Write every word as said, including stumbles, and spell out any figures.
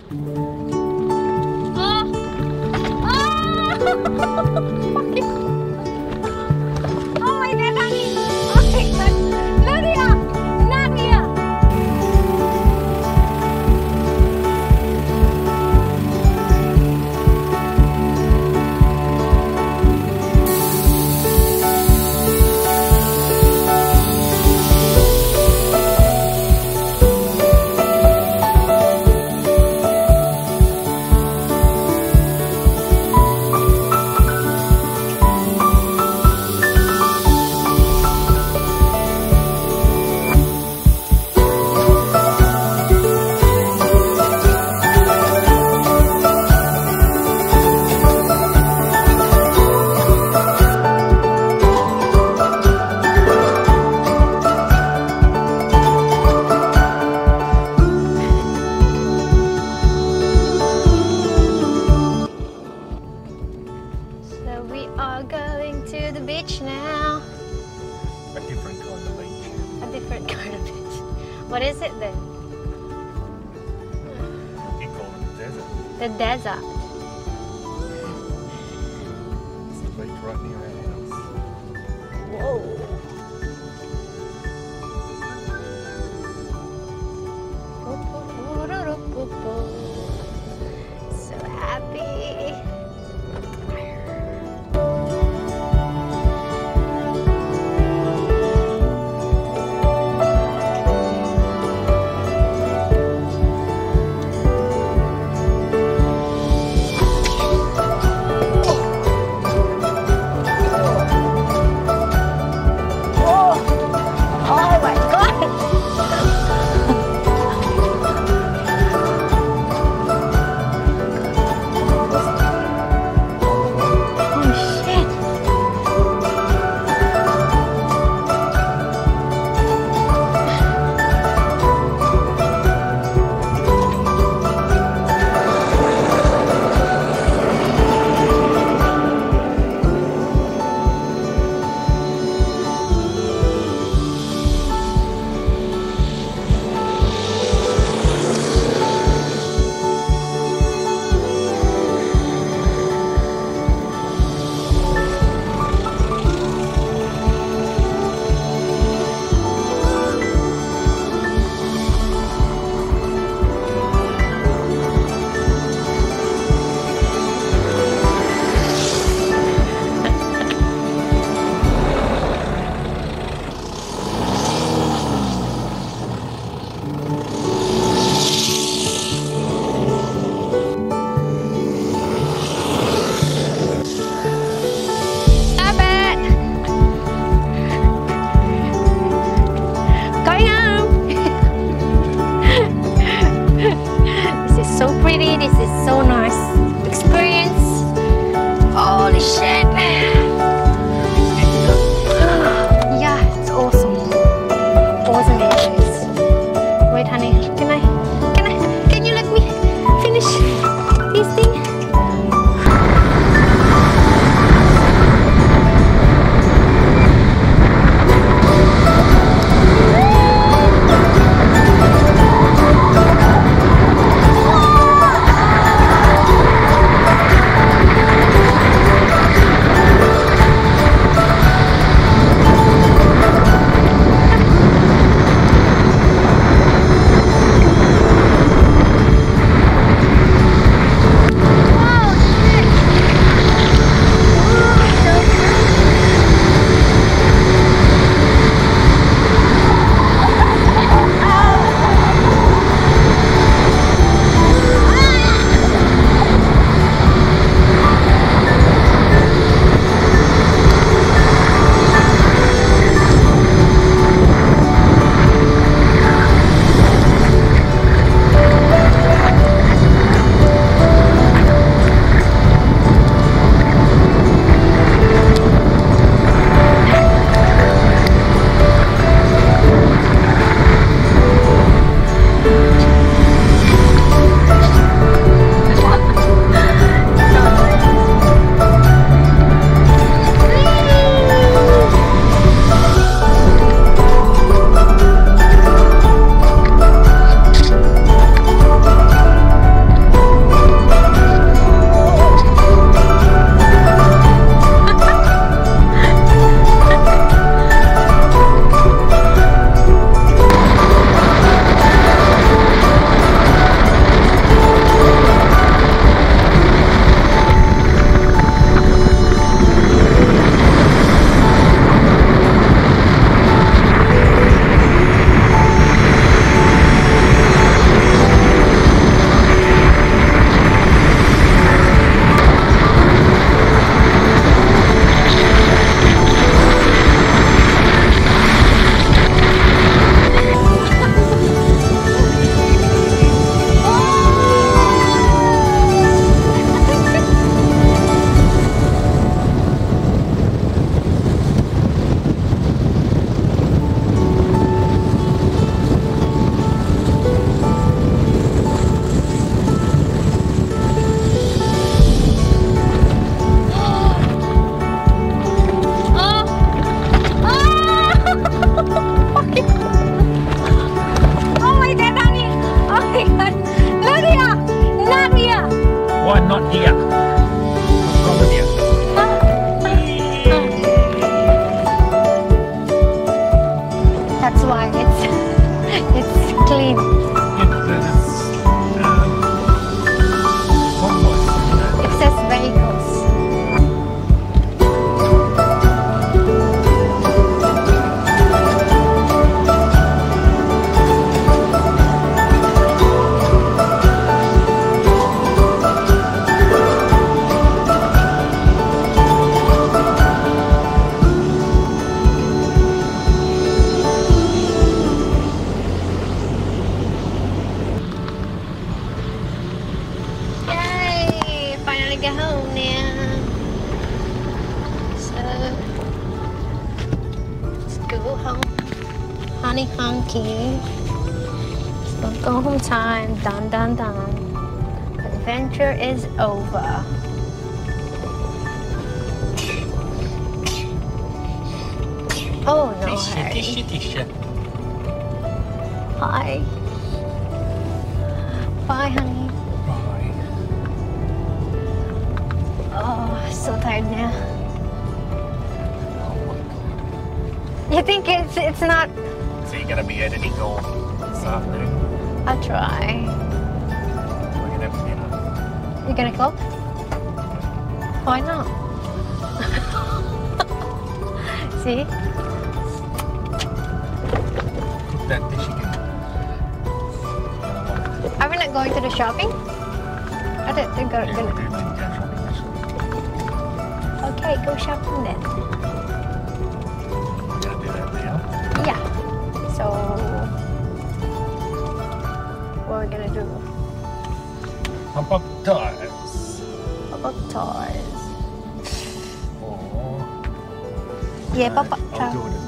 Oh my god, honey! Oh my god! Lydia! Nadia! What is it then? You can call it the desert. The desert. It's the beach right near our house. Whoa. So happy. This is so nice experience. Holy shit! Yeah, it's awesome. Awesome it is. Wait, honey, can I? Can I? Can you let me finish this thing? go home now. So let's go home. Honey hunky. It's gonna go home time. Dun dun dun. Adventure is over. Oh no, Harry. Tisha, tisha, tisha. Hi. Bye, honey. Bye. Oh, so tired now. Oh my god. You think it's it's not? So you're gonna be editing all this afternoon? I'll try. We're gonna have dinner. You gonna cook? Why not? See? Cook that dish again. Are we not going to the shopping? I don't think we're Yeah, we're gonna. doing the down shopping actually. Okay, go shopping then. We're gonna do that now. Yeah. So, what are we gonna do? Pop up tires. Pop up toys. Or Yeah, pop up I'll do toys. it as